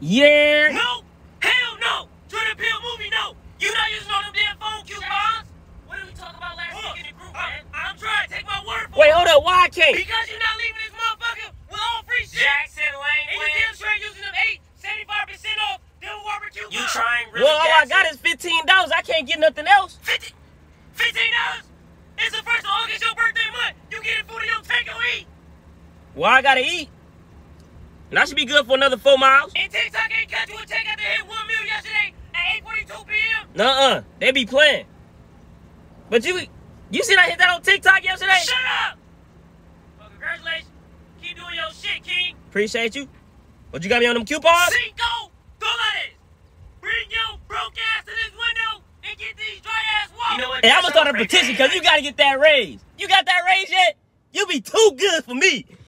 Yeah. No. Hell no. Jordan Peele movie, no. You not using all them damn phone coupons. What did we talk about last week in the group, man? I'm trying to take my word for it. Wait, hold up. Why I can't? Because you're not leaving this motherfucker with all free shit. Jackson Lane. And you damn sure using them 75% off them barbecue. You trying really? Well, all I got is $15. I can't get nothing else. $15? It's the 1st of August, your birthday month. You getting food in your tank or eat? Well, I gotta eat. And I should be good for another 4 miles. And TikTok ain't cut you a check after hit 1 million yesterday at 8:42 p.m. Nuh-uh. They be playing. But you seen I hit that on TikTok yesterday? Shut up! Well, congratulations. Keep doing your shit, King. Appreciate you. What you got me on them coupons? Cinco dólares. Bring your broke ass to this window and get these dry ass walls. You know what? Hey, I'm gonna start a petition because you gotta get that raise. You got that raise yet? You be too good for me.